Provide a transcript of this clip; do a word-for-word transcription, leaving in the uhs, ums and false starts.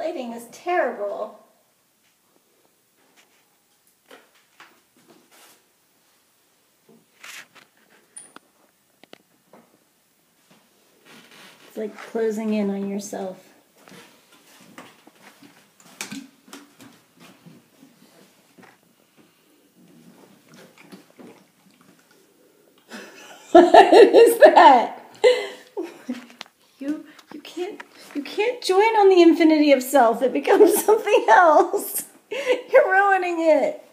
lighting is terrible. It's like closing in on yourself. What is that? You you can't you can't join on the infinity of self. It becomes something else. You're ruining it.